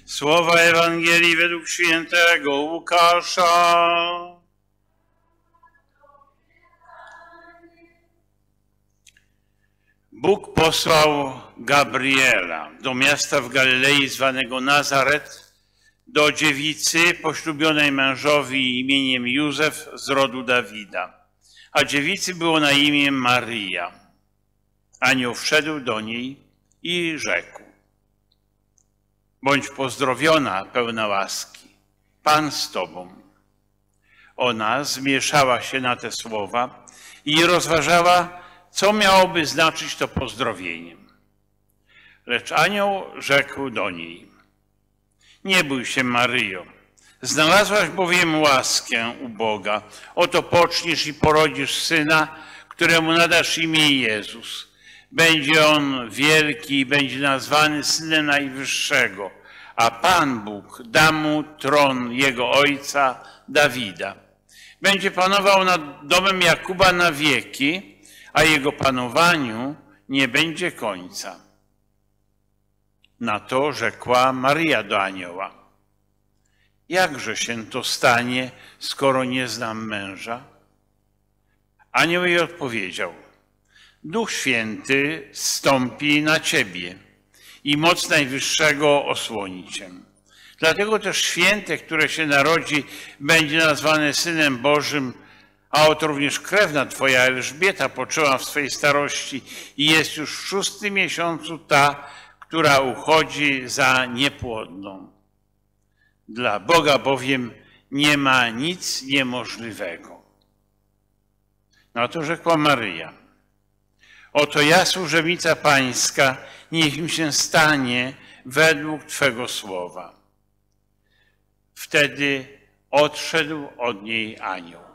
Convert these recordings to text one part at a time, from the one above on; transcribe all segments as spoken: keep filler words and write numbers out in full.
Słowa Ewangelii według świętego Łukasza. Bóg posłał Gabriela do miasta w Galilei zwanego Nazaret, do dziewicy poślubionej mężowi imieniem Józef z rodu Dawida, a dziewicy było na imię Maryja. Anioł wszedł do niej i rzekł: bądź pozdrowiona, pełna łaski, Pan z tobą. Ona zmieszała się na te słowa i rozważała, co miałoby znaczyć to pozdrowienie. Lecz anioł rzekł do niej: nie bój się, Maryjo, znalazłaś bowiem łaskę u Boga. Oto poczniesz i porodzisz syna, któremu nadasz imię Jezus. Będzie on wielki i będzie nazwany Synem Najwyższego, a Pan Bóg da mu tron jego ojca Dawida. Będzie panował nad domem Jakuba na wieki, a jego panowaniu nie będzie końca. Na to rzekła Maryja do anioła: jakże się to stanie, skoro nie znam męża? Anioł jej odpowiedział: Duch Święty zstąpi na ciebie i moc Najwyższego osłoni cię. Dlatego też święte, które się narodzi, będzie nazwane Synem Bożym, a oto również krewna twoja Elżbieta poczęła w swej starości i jest już w szóstym miesiącu ta, która uchodzi za niepłodną. Dla Boga bowiem nie ma nic niemożliwego. No to rzekła Maryja: oto ja, służebnica Pańska, niech mi się stanie według Twego słowa. Wtedy odszedł od niej anioł.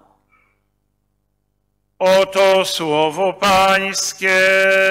Oto słowo Pańskie.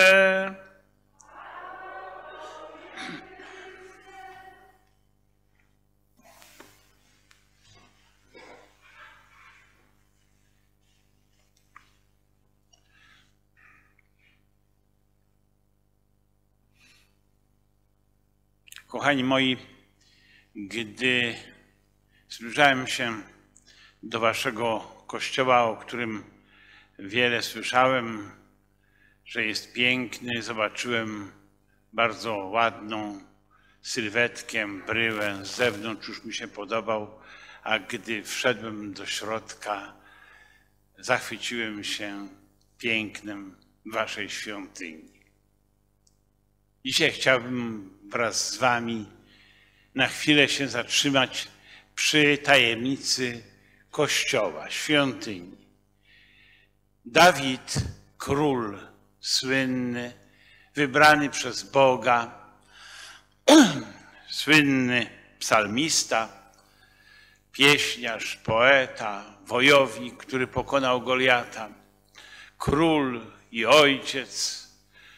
Kochani moi, gdy zbliżałem się do waszego kościoła, o którym wiele słyszałem, że jest piękny, zobaczyłem bardzo ładną sylwetkę, bryłę, z zewnątrz już mi się podobał, a gdy wszedłem do środka, zachwyciłem się pięknem waszej świątyni. Dzisiaj chciałbym wraz z wami na chwilę się zatrzymać przy tajemnicy Kościoła, świątyni. Dawid, król słynny, wybrany przez Boga, słynny psalmista, pieśniarz, poeta, wojownik, który pokonał Goliata, król i ojciec,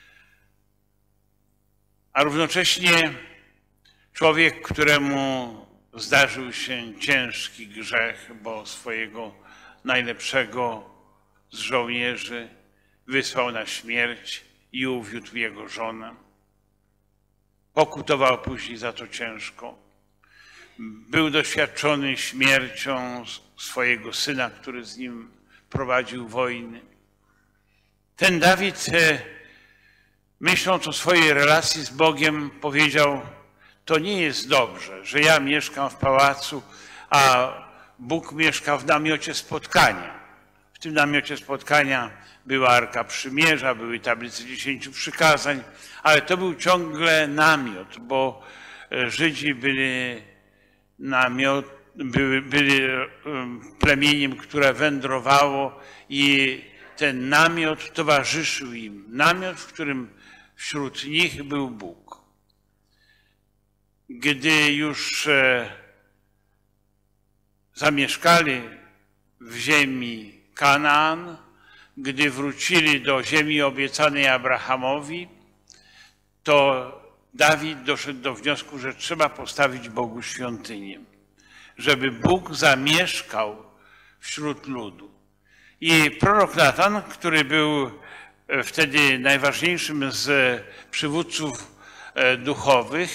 a równocześnie człowiek, któremu zdarzył się ciężki grzech, bo swojego najlepszego z żołnierzy wysłał na śmierć i uwiódł jego żonę. Pokutował później za to ciężko. Był doświadczony śmiercią swojego syna, który z nim prowadził wojny. Ten Dawid, myśląc o swojej relacji z Bogiem, powiedział: to nie jest dobrze, że ja mieszkam w pałacu, a Bóg mieszka w namiocie spotkania. W tym namiocie spotkania była Arka Przymierza, były tablice dziesięciu przykazań, ale to był ciągle namiot, bo Żydzi byli, namiot, byli, byli plemieniem, które wędrowało i ten namiot towarzyszył im. Namiot, w którym wśród nich był Bóg. Gdy już zamieszkali w ziemi Kanaan, gdy wrócili do ziemi obiecanej Abrahamowi, to Dawid doszedł do wniosku, że trzeba postawić Bogu świątynię, żeby Bóg zamieszkał wśród ludu. I prorok Natan, który był wtedy najważniejszym z przywódców duchowych,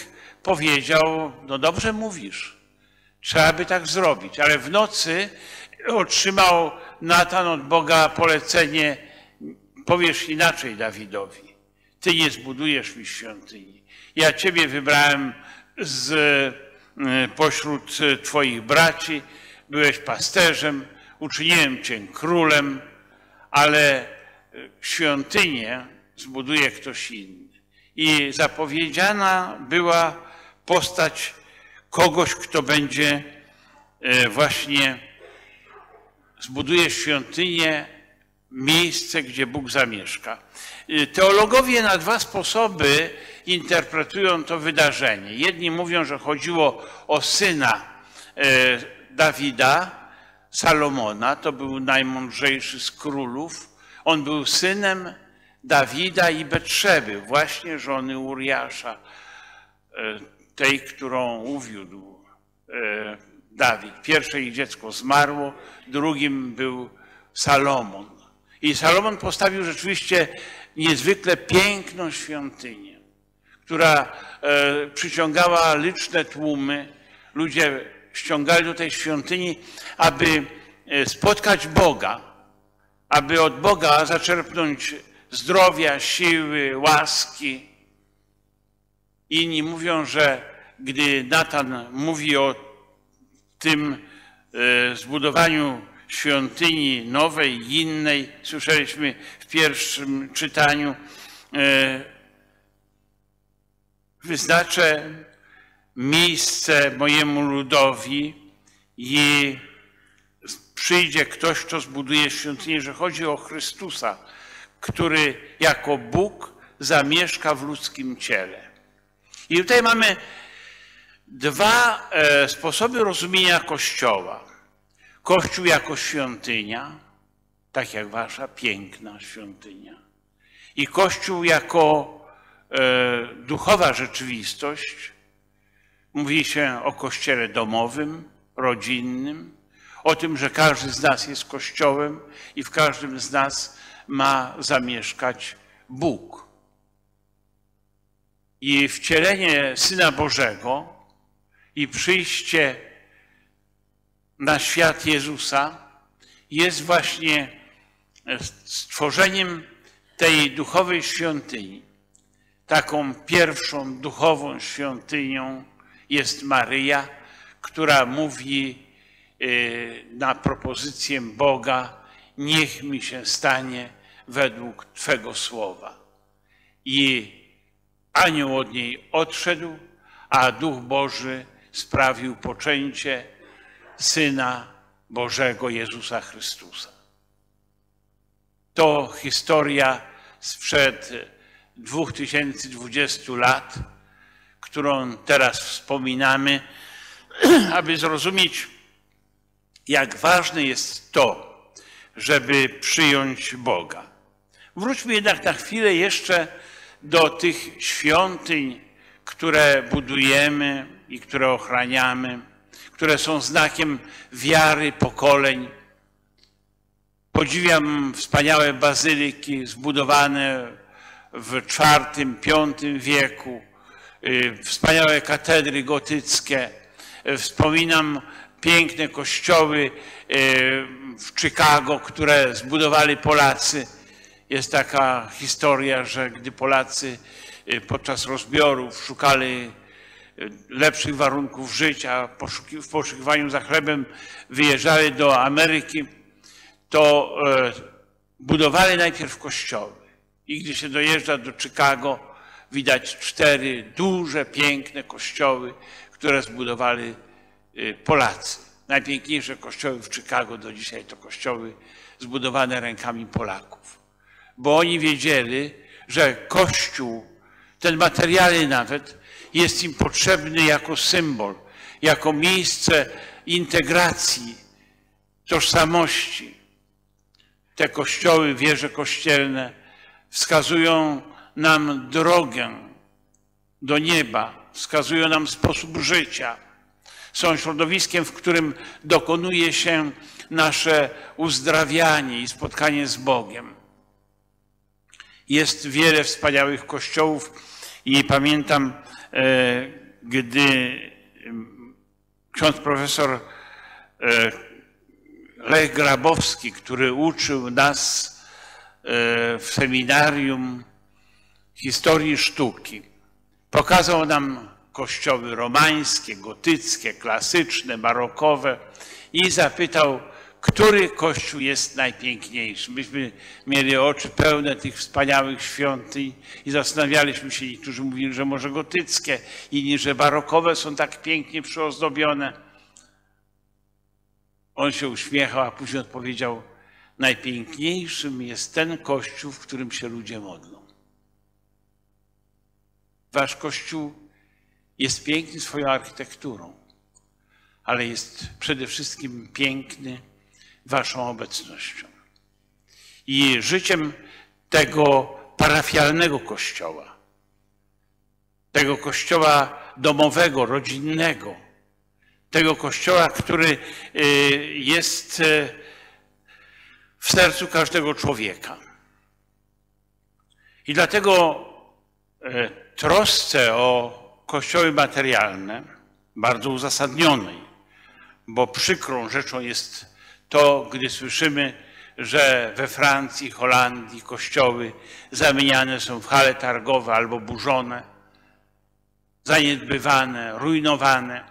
powiedział, no dobrze mówisz, trzeba by tak zrobić, ale w nocy otrzymał Natan od Boga polecenie, powiesz inaczej Dawidowi, ty nie zbudujesz mi świątyni. Ja ciebie wybrałem z pośród twoich braci, byłeś pasterzem, uczyniłem cię królem, ale świątynię zbuduje ktoś inny. I zapowiedziana była postać kogoś, kto będzie właśnie zbuduje świątynię, miejsce, gdzie Bóg zamieszka. Teologowie na dwa sposoby interpretują to wydarzenie. Jedni mówią, że chodziło o syna Dawida, Salomona, to był najmądrzejszy z królów. On był synem Dawida i Betrzeby, właśnie żony Uriasza, tej, którą uwiódł Dawid. Pierwsze ich dziecko zmarło, drugim był Salomon. I Salomon postawił rzeczywiście niezwykle piękną świątynię, która przyciągała liczne tłumy. Ludzie ściągali do tej świątyni, aby spotkać Boga, aby od Boga zaczerpnąć zdrowia, siły, łaski. Inni mówią, że gdy Natan mówi o tym zbudowaniu świątyni nowej, innej, słyszeliśmy w pierwszym czytaniu, wyznaczę miejsce mojemu ludowi i przyjdzie ktoś, kto zbuduje świątynię, że chodzi o Chrystusa, który jako Bóg zamieszka w ludzkim ciele. I tutaj mamy dwa sposoby rozumienia Kościoła. Kościół jako świątynia, tak jak wasza piękna świątynia. I Kościół jako duchowa rzeczywistość. Mówi się o Kościele domowym, rodzinnym, o tym, że każdy z nas jest Kościołem i w każdym z nas ma zamieszkać Bóg. I wcielenie Syna Bożego i przyjście na świat Jezusa jest właśnie stworzeniem tej duchowej świątyni. Taką pierwszą duchową świątynią jest Maryja, która mówi na propozycję Boga: niech mi się stanie według Twego słowa. I anioł od niej odszedł, a Duch Boży sprawił poczęcie Syna Bożego Jezusa Chrystusa. To historia sprzed dwóch tysięcy dwudziestu lat, którą teraz wspominamy, aby zrozumieć, jak ważne jest to, żeby przyjąć Boga. Wróćmy jednak na chwilę jeszcze do tych świątyń, które budujemy i które ochraniamy, które są znakiem wiary pokoleń. Podziwiam wspaniałe bazylyki zbudowane w czwartym, piątym wieku, wspaniałe katedry gotyckie. Wspominam piękne kościoły w Chicago, które zbudowali Polacy. Jest taka historia, że gdy Polacy podczas rozbiorów szukali lepszych warunków życia, w poszukiwaniu za chlebem wyjeżdżali do Ameryki, to budowali najpierw kościoły. I gdy się dojeżdża do Chicago, widać cztery duże, piękne kościoły, które zbudowali Polacy. Najpiękniejsze kościoły w Chicago do dzisiaj to kościoły zbudowane rękami Polaków. Bo oni wiedzieli, że Kościół, ten materialny nawet, jest im potrzebny jako symbol, jako miejsce integracji, tożsamości. Te kościoły, wieże kościelne wskazują nam drogę do nieba, wskazują nam sposób życia. Są środowiskiem, w którym dokonuje się nasze uzdrawianie i spotkanie z Bogiem. Jest wiele wspaniałych kościołów i pamiętam, gdy ksiądz profesor Lech Grabowski, który uczył nas w seminarium historii sztuki, pokazał nam kościoły romańskie, gotyckie, klasyczne, barokowe i zapytał, który kościół jest najpiękniejszy. Myśmy mieli oczy pełne tych wspaniałych świątyń i zastanawialiśmy się, niektórzy mówili, że może gotyckie, inni, że barokowe są tak pięknie przyozdobione. On się uśmiechał, a później odpowiedział, najpiękniejszym jest ten kościół, w którym się ludzie modlą. Wasz kościół jest piękny swoją architekturą, ale jest przede wszystkim piękny waszą obecnością i życiem tego parafialnego kościoła, tego kościoła domowego, rodzinnego, tego kościoła, który jest w sercu każdego człowieka. I dlatego trosce o kościoły materialne, bardzo uzasadnionej, bo przykrą rzeczą jest to, gdy słyszymy, że we Francji, Holandii kościoły zamieniane są w hale targowe albo burzone, zaniedbywane, rujnowane.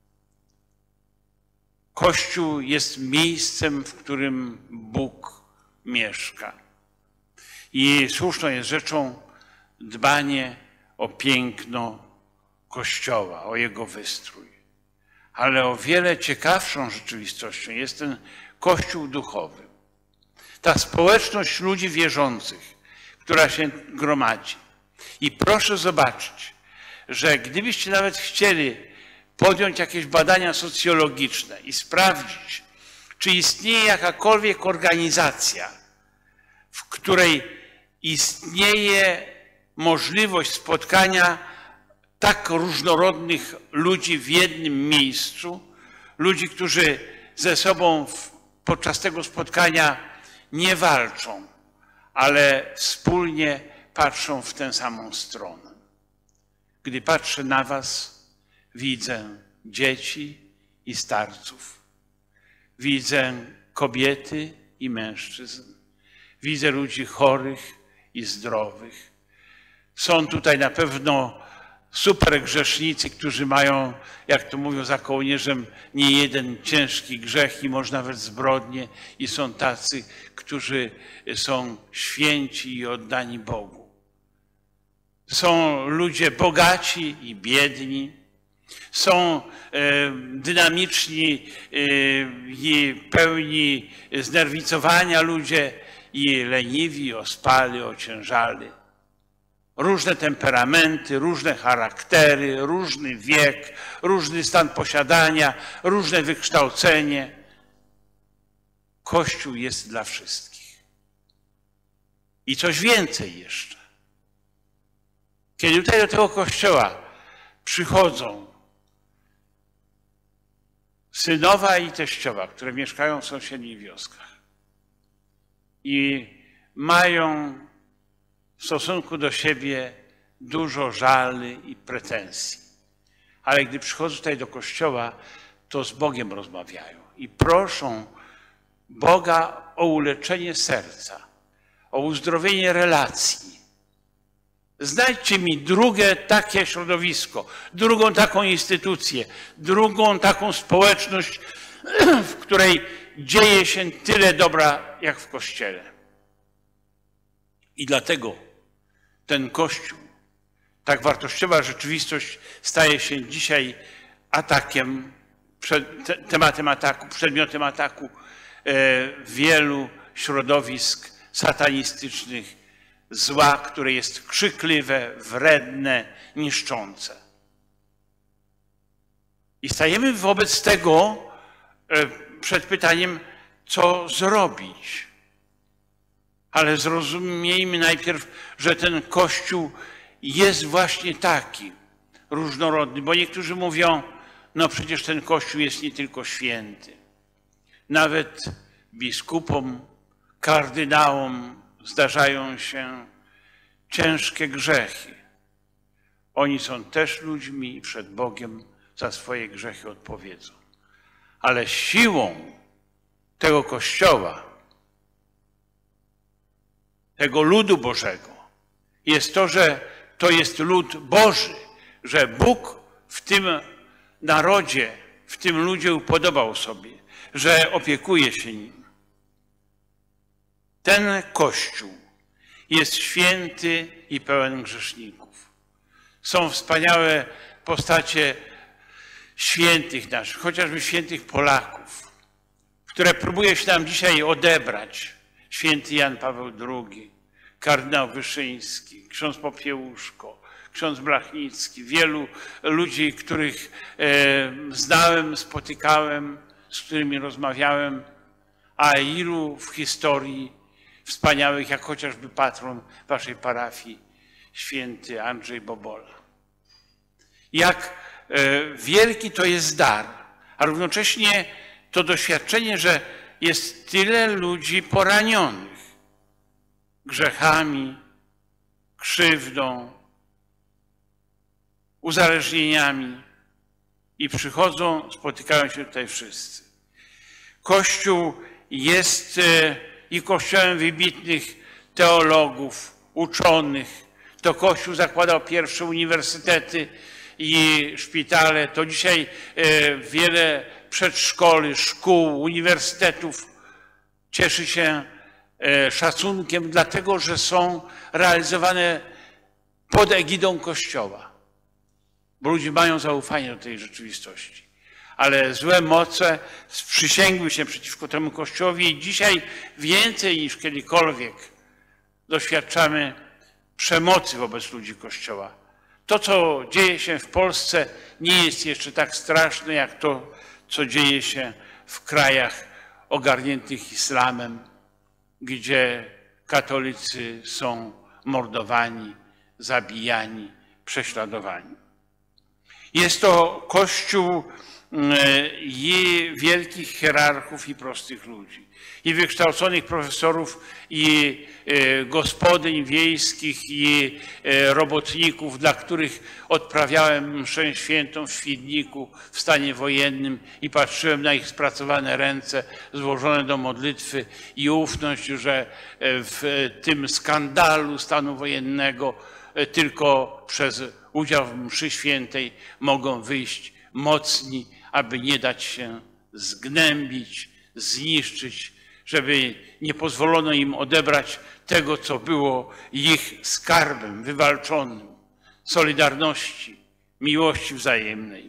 Kościół jest miejscem, w którym Bóg mieszka. I słuszną jest rzeczą dbanie o piękno Kościoła, o jego wystrój. Ale o wiele ciekawszą rzeczywistością jest ten Kościół duchowy. Ta społeczność ludzi wierzących, która się gromadzi. I proszę zobaczyć, że gdybyście nawet chcieli podjąć jakieś badania socjologiczne i sprawdzić, czy istnieje jakakolwiek organizacja, w której istnieje możliwość spotkania tak różnorodnych ludzi w jednym miejscu, ludzi, którzy ze sobą podczas tego spotkania nie walczą, ale wspólnie patrzą w tę samą stronę. Gdy patrzę na was, widzę dzieci i starców, widzę kobiety i mężczyzn, widzę ludzi chorych i zdrowych. Są tutaj na pewno super grzesznicy, którzy mają, jak to mówią za kołnierzem, nie jeden ciężki grzech i może nawet zbrodnie, i są tacy, którzy są święci i oddani Bogu. Są ludzie bogaci i biedni, są dynamiczni i pełni znerwicowania ludzie i leniwi, ospali, ociężali. Różne temperamenty, różne charaktery, różny wiek, różny stan posiadania, różne wykształcenie. Kościół jest dla wszystkich. I coś więcej jeszcze. Kiedy tutaj do tego kościoła przychodzą synowa i teściowa, które mieszkają w sąsiednich wioskach i mają w stosunku do siebie dużo żali i pretensji. Ale gdy przychodzą tutaj do kościoła, to z Bogiem rozmawiają i proszą Boga o uleczenie serca, o uzdrowienie relacji. Znajdźcie mi drugie takie środowisko, drugą taką instytucję, drugą taką społeczność, w której dzieje się tyle dobra jak w Kościele. I dlatego ten Kościół, tak wartościowa rzeczywistość staje się dzisiaj atakiem, tematem ataku, przedmiotem ataku wielu środowisk satanistycznych, zła, które jest krzykliwe, wredne, niszczące. I stajemy wobec tego przed pytaniem, co zrobić. Ale zrozumiejmy najpierw, że ten Kościół jest właśnie taki, różnorodny, bo niektórzy mówią, no przecież ten Kościół jest nie tylko święty. Nawet biskupom, kardynałom zdarzają się ciężkie grzechy. Oni są też ludźmi i przed Bogiem za swoje grzechy odpowiedzą. Ale siłą tego Kościoła, tego ludu Bożego jest to, że to jest lud Boży, że Bóg w tym narodzie, w tym ludzie upodobał sobie, że opiekuje się nim. Ten Kościół jest święty i pełen grzeszników. Są wspaniałe postacie świętych naszych, chociażby świętych Polaków, które próbuje się nam dzisiaj odebrać. Święty Jan Paweł drugi, kardynał Wyszyński, ksiądz Popiełuszko, ksiądz Blachnicki, wielu ludzi, których e, znałem, spotykałem, z którymi rozmawiałem, a ilu w historii wspaniałych, jak chociażby patron waszej parafii, święty Andrzej Bobola. Jak e, wielki to jest dar, a równocześnie to doświadczenie, że jest tyle ludzi poranionych grzechami, krzywdą, uzależnieniami i przychodzą, spotykają się tutaj wszyscy. Kościół jest i kościołem wybitnych teologów, uczonych. To Kościół zakładał pierwsze uniwersytety i szpitale. To dzisiaj wiele przedszkoli, szkół, uniwersytetów cieszy się szacunkiem, dlatego że są realizowane pod egidą Kościoła, bo ludzie mają zaufanie do tej rzeczywistości. Ale złe moce sprzysięgły się przeciwko temu Kościołowi i dzisiaj więcej niż kiedykolwiek doświadczamy przemocy wobec ludzi Kościoła. To, co dzieje się w Polsce, nie jest jeszcze tak straszne, jak to, co dzieje się w krajach ogarniętych islamem, gdzie katolicy są mordowani, zabijani, prześladowani. Jest to Kościół i wielkich hierarchów i prostych ludzi, i wykształconych profesorów, i gospodyń wiejskich, i robotników, dla których odprawiałem mszę świętą w Świdniku w stanie wojennym i patrzyłem na ich spracowane ręce złożone do modlitwy i ufność, że w tym skandalu stanu wojennego tylko przez udział w mszy świętej mogą wyjść mocni, aby nie dać się zgnębić, zniszczyć, żeby nie pozwolono im odebrać tego, co było ich skarbem wywalczonym, solidarności, miłości wzajemnej.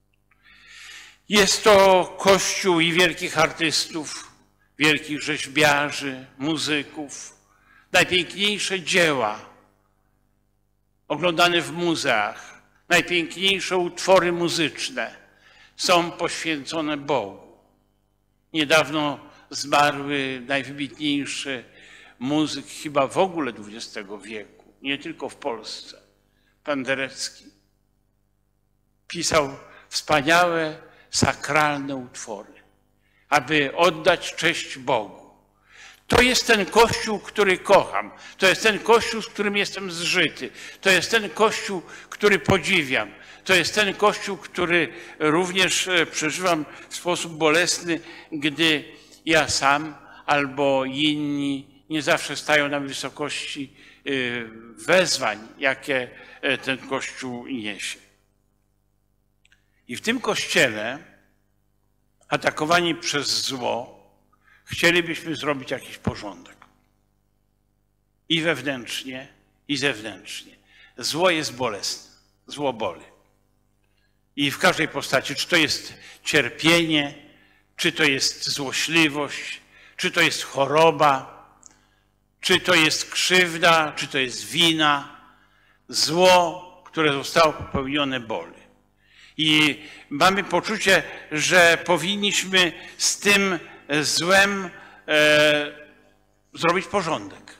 Jest to Kościół i wielkich artystów, wielkich rzeźbiarzy, muzyków, najpiękniejsze dzieła oglądane w muzeach, najpiękniejsze utwory muzyczne są poświęcone Bogu. Niedawno zmarły najwybitniejszy muzyk chyba w ogóle dwudziestego wieku, nie tylko w Polsce, Penderecki. Pisał wspaniałe, sakralne utwory, aby oddać cześć Bogu. To jest ten Kościół, który kocham. To jest ten Kościół, z którym jestem zżyty. To jest ten Kościół, który podziwiam. To jest ten Kościół, który również przeżywam w sposób bolesny, gdy ja sam albo inni nie zawsze stają na wysokości wezwań, jakie ten Kościół niesie. I w tym Kościele, atakowani przez zło, chcielibyśmy zrobić jakiś porządek. I wewnętrznie, i zewnętrznie. Zło jest bolesne. Zło boli. I w każdej postaci, czy to jest cierpienie, czy to jest złośliwość, czy to jest choroba, czy to jest krzywda, czy to jest wina. Zło, które zostało popełnione, boli. I mamy poczucie, że powinniśmy z tym złem e, zrobić porządek.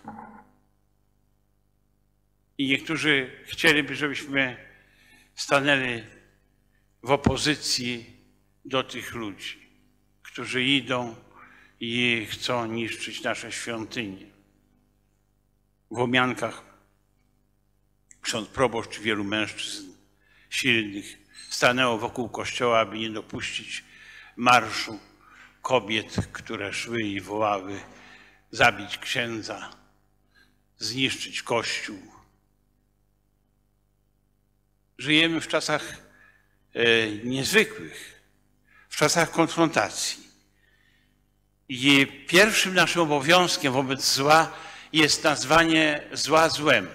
I niektórzy chcieliby, żebyśmy stanęli w opozycji do tych ludzi, którzy idą i chcą niszczyć nasze świątynie. W Łomiankach ksiądz proboszcz, wielu mężczyzn silnych stanęło wokół kościoła, aby nie dopuścić marszu kobiet, które szły i wołały zabić księdza, zniszczyć Kościół. Żyjemy w czasach e, niezwykłych, w czasach konfrontacji. I pierwszym naszym obowiązkiem wobec zła jest nazwanie zła złem.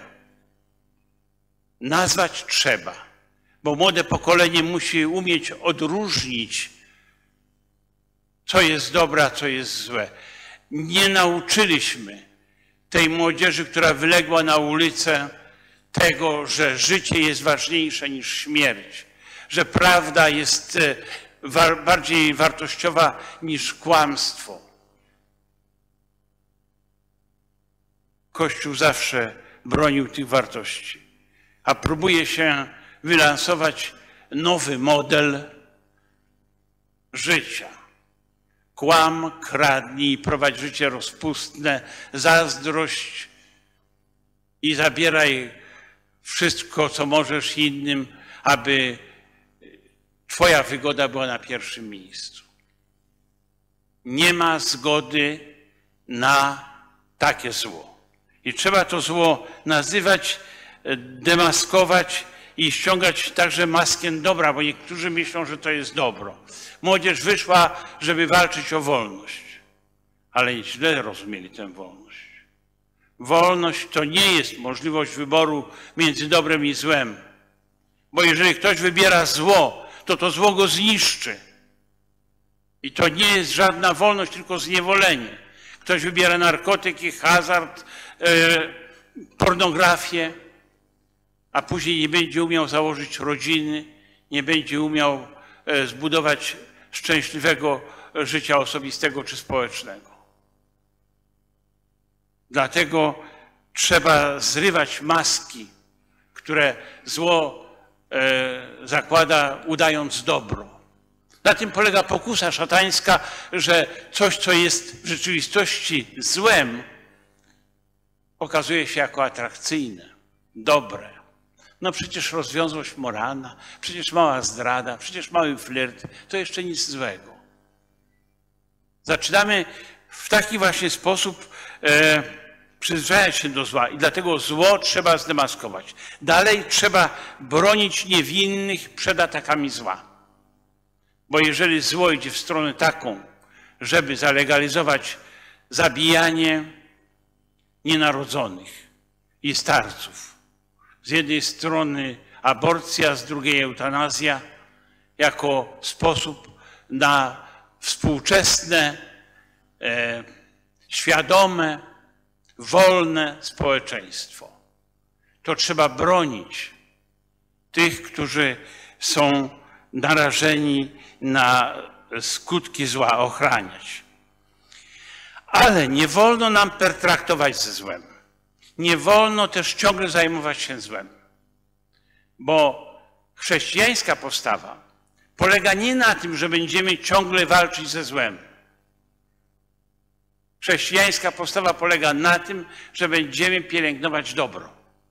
Nazwać trzeba, bo młode pokolenie musi umieć odróżnić, co jest dobre, a co jest złe. Nie nauczyliśmy tej młodzieży, która wyległa na ulicę, tego, że życie jest ważniejsze niż śmierć, że prawda jest bardziej wartościowa niż kłamstwo. Kościół zawsze bronił tych wartości, a próbuje się wylansować nowy model życia. Kłam, kradnij, prowadź życie rozpustne, zazdrość i zabieraj wszystko, co możesz innym, aby twoja wygoda była na pierwszym miejscu. Nie ma zgody na takie zło. I trzeba to zło nazywać, demaskować i ściągać także maskę dobra, bo niektórzy myślą, że to jest dobro. Młodzież wyszła, żeby walczyć o wolność, ale źle rozumieli tę wolność. Wolność to nie jest możliwość wyboru między dobrem i złem, bo jeżeli ktoś wybiera zło, to to zło go zniszczy. I to nie jest żadna wolność, tylko zniewolenie. Ktoś wybiera narkotyki, hazard, yy, pornografię, a później nie będzie umiał założyć rodziny, nie będzie umiał yy, zbudować szczęśliwego życia osobistego czy społecznego. Dlatego trzeba zrywać maski, które zło yy, zakłada, udając dobro. Na tym polega pokusa szatańska, że coś, co jest w rzeczywistości złem, okazuje się jako atrakcyjne, dobre. No przecież rozwiązłość moralna, przecież mała zdrada, przecież mały flirt, to jeszcze nic złego. Zaczynamy w taki właśnie sposób e, przyzwyczajać się do zła i dlatego zło trzeba zdemaskować. Dalej trzeba bronić niewinnych przed atakami zła. Bo jeżeli zło idzie w stronę taką, żeby zalegalizować zabijanie nienarodzonych i starców, z jednej strony aborcja, z drugiej eutanazja, jako sposób na współczesne, e, świadome, wolne społeczeństwo, to trzeba bronić tych, którzy są narażeni na skutki zła, ochraniać. Ale nie wolno nam pertraktować ze złem. Nie wolno też ciągle zajmować się złem. Bo chrześcijańska postawa polega nie na tym, że będziemy ciągle walczyć ze złem. Chrześcijańska postawa polega na tym, że będziemy pielęgnować dobro.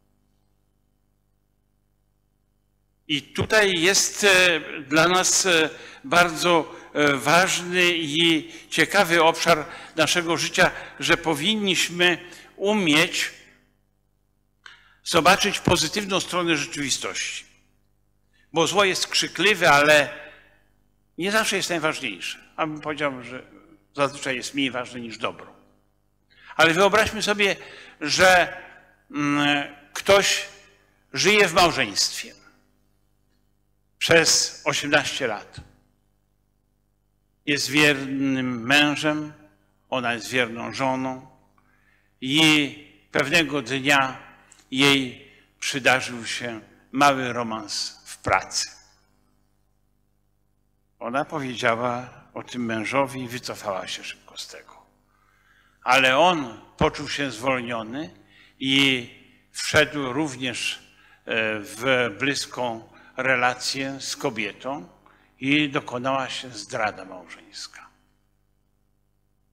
I tutaj jest dla nas bardzo ważny i ciekawy obszar naszego życia, że powinniśmy umieć zobaczyć pozytywną stronę rzeczywistości. Bo zło jest krzykliwe, ale nie zawsze jest najważniejsze. A bym powiedział, że zazwyczaj jest mniej ważne niż dobro. Ale wyobraźmy sobie, że ktoś żyje w małżeństwie przez osiemnaście lat. Jest wiernym mężem, ona jest wierną żoną i pewnego dnia jej przydarzył się mały romans w pracy. Ona powiedziała o tym mężowi i wycofała się szybko z tego. Ale on poczuł się zwolniony i wszedł również w bliską relację z kobietą i dokonała się zdrada małżeńska.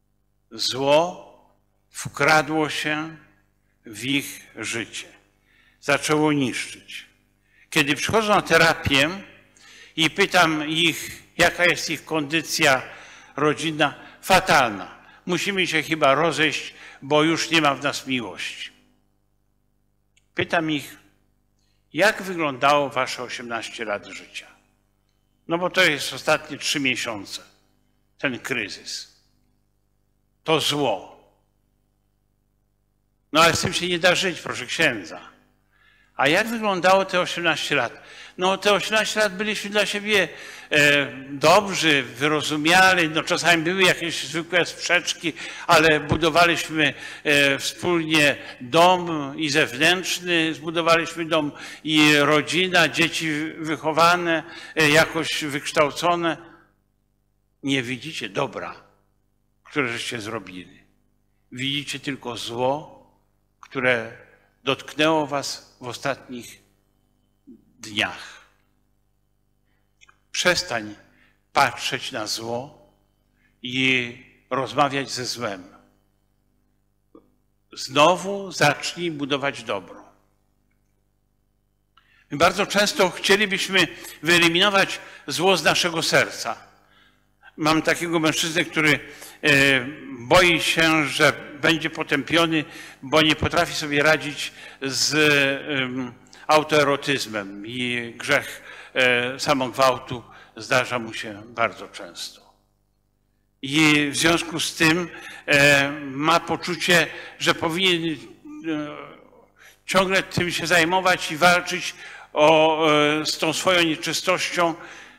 Zło wkradło się w ich życie. zaczęło niszczyć. Kiedy przychodzą na terapię i pytam ich, jaka jest ich kondycja rodzinna, fatalna. Musimy się chyba rozejść, bo już nie ma w nas miłości. Pytam ich, jak wyglądało wasze osiemnaście lat życia? No bo to jest ostatnie trzy miesiące, ten kryzys, to zło. No ale z tym się nie da żyć, proszę księdza. A jak wyglądało te osiemnaście lat? No te osiemnaście lat byliśmy dla siebie e, dobrzy, wyrozumiali, no czasami były jakieś zwykłe sprzeczki, ale budowaliśmy e, wspólnie dom i zewnętrzny, zbudowaliśmy dom i rodzina, dzieci wychowane, e, jakoś wykształcone. Nie widzicie dobra, które żeście zrobili. Widzicie tylko zło, które dotknęło was w ostatnich dniach. Przestań patrzeć na zło i rozmawiać ze złem. Znowu zacznij budować dobro. My bardzo często chcielibyśmy wyeliminować zło z naszego serca. Mam takiego mężczyznę, który boi się, że będzie potępiony, bo nie potrafi sobie radzić z autoerotyzmem i grzech samogwałtu zdarza mu się bardzo często. I w związku z tym ma poczucie, że powinien ciągle tym się zajmować i walczyć o, z tą swoją nieczystością.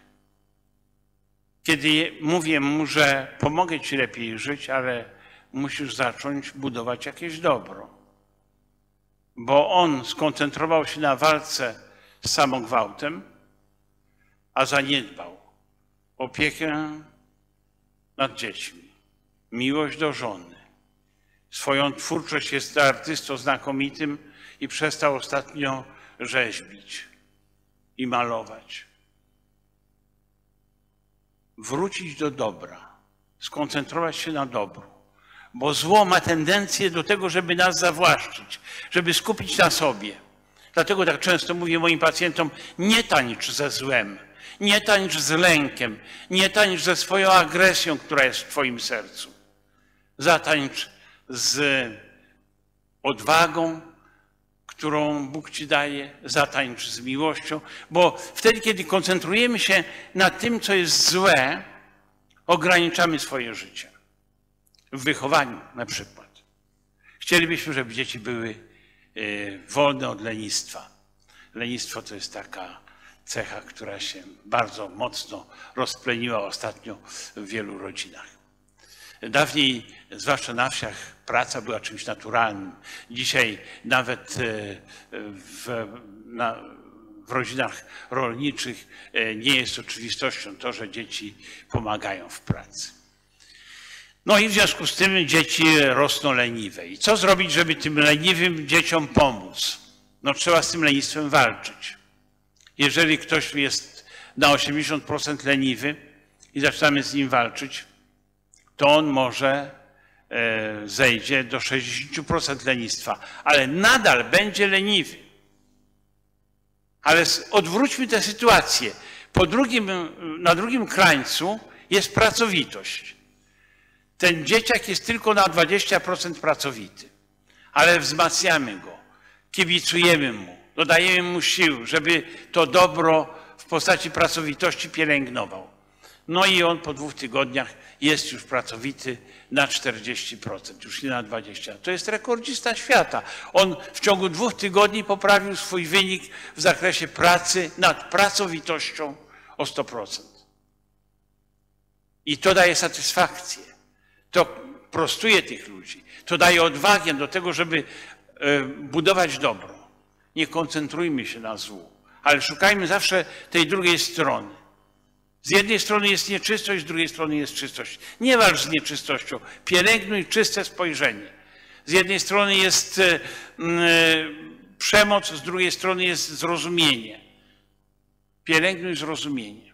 Kiedy mówię mu, że pomogę ci lepiej żyć, ale musisz zacząć budować jakieś dobro. Bo on skoncentrował się na walce z samogwałtem, a zaniedbał opiekę nad dziećmi, miłość do żony. Swoją twórczość jest artystą znakomitym i przestał ostatnio rzeźbić i malować. Wrócić do dobra, skoncentrować się na dobru, bo zło ma tendencję do tego, żeby nas zawłaszczyć, żeby skupić na sobie. Dlatego tak często mówię moim pacjentom, nie tańcz ze złem, nie tańcz z lękiem, nie tańcz ze swoją agresją, która jest w twoim sercu. Zatańcz z odwagą, którą Bóg ci daje, zatańcz z miłością, bo wtedy, kiedy koncentrujemy się na tym, co jest złe, ograniczamy swoje życie. W wychowaniu na przykład. Chcielibyśmy, żeby dzieci były wolne od lenistwa. Lenistwo to jest taka cecha, która się bardzo mocno rozpleniła ostatnio w wielu rodzinach. Dawniej, zwłaszcza na wsiach, praca była czymś naturalnym. Dzisiaj nawet w, na, w rodzinach rolniczych nie jest oczywistością to, że dzieci pomagają w pracy. No i w związku z tym dzieci rosną leniwe. I co zrobić, żeby tym leniwym dzieciom pomóc? No trzeba z tym lenistwem walczyć. Jeżeli ktoś jest na osiemdziesiąt procent leniwy i zaczynamy z nim walczyć, to on może zejdzie do sześćdziesiąt procent lenistwa, ale nadal będzie leniwy. Ale odwróćmy tę sytuację. Po drugim, na drugim krańcu jest pracowitość. Ten dzieciak jest tylko na dwadzieścia procent pracowity, ale wzmacniamy go, kibicujemy mu, dodajemy mu sił, żeby to dobro w postaci pracowitości pielęgnował. No i on po dwóch tygodniach jest już pracowity na czterdzieści procent, już nie na dwadzieścia procent. To jest rekordzista świata. On w ciągu dwóch tygodni poprawił swój wynik w zakresie pracy nad pracowitością o sto procent. I to daje satysfakcję. To prostuje tych ludzi. To daje odwagę do tego, żeby budować dobro. Nie koncentrujmy się na złu, ale szukajmy zawsze tej drugiej strony. Z jednej strony jest nieczystość, z drugiej strony jest czystość. Nie walcz z nieczystością, pielęgnuj czyste spojrzenie. Z jednej strony jest przemoc, z drugiej strony jest zrozumienie. Pielęgnuj zrozumienie.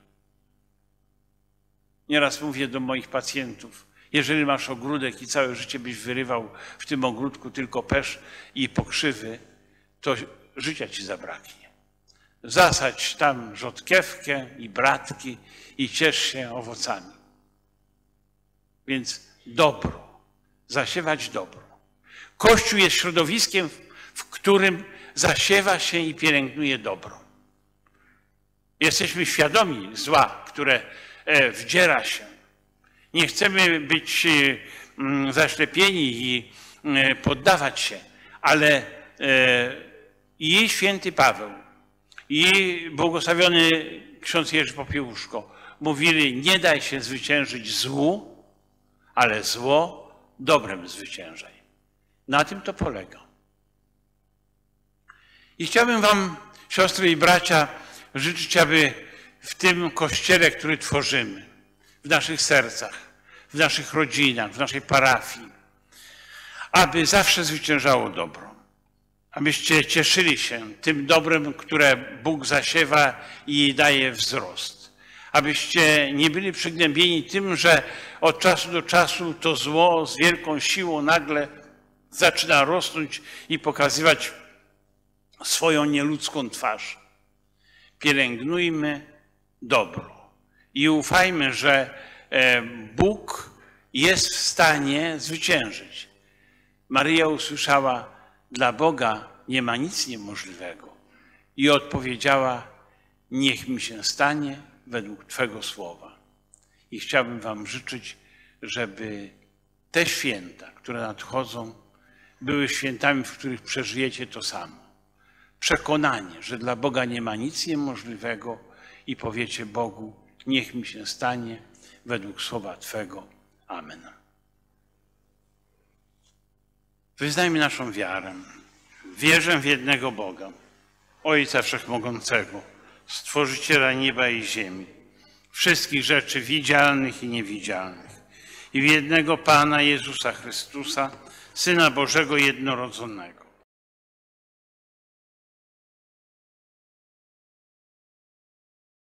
Nieraz mówię do moich pacjentów, jeżeli masz ogródek i całe życie byś wyrywał w tym ogródku tylko pesz i pokrzywy, to życia ci zabraknie. Zasadź tam rzodkiewkę i bratki i ciesz się owocami. Więc dobro, zasiewać dobro. Kościół jest środowiskiem, w którym zasiewa się i pielęgnuje dobro. Jesteśmy świadomi zła, które wdziera się. Nie chcemy być zaślepieni i poddawać się, ale i święty Paweł, i błogosławiony ksiądz Jerzy Popiełuszko mówili: nie daj się zwyciężyć złu, ale zło dobrem zwyciężaj. Na tym to polega. I chciałbym wam, siostry i bracia, życzyć, aby w tym Kościele, który tworzymy, w naszych sercach, w naszych rodzinach, w naszej parafii, aby zawsze zwyciężało dobro. Abyście cieszyli się tym dobrem, które Bóg zasiewa i daje wzrost. Abyście nie byli przygnębieni tym, że od czasu do czasu to zło z wielką siłą nagle zaczyna rosnąć i pokazywać swoją nieludzką twarz. Pielęgnujmy dobro i ufajmy, że Bóg jest w stanie zwyciężyć. Maryja usłyszała: dla Boga nie ma nic niemożliwego. I odpowiedziała: niech mi się stanie według Twego słowa. I chciałbym wam życzyć, żeby te święta, które nadchodzą, były świętami, w których przeżyjecie to samo. Przekonanie, że dla Boga nie ma nic niemożliwego i powiecie Bogu: niech mi się stanie według słowa Twego. Amen. Wyznajmy naszą wiarę. Wierzę w jednego Boga, Ojca Wszechmogącego, Stworzyciela nieba i ziemi, wszystkich rzeczy widzialnych i niewidzialnych, i w jednego Pana Jezusa Chrystusa, Syna Bożego jednorodzonego,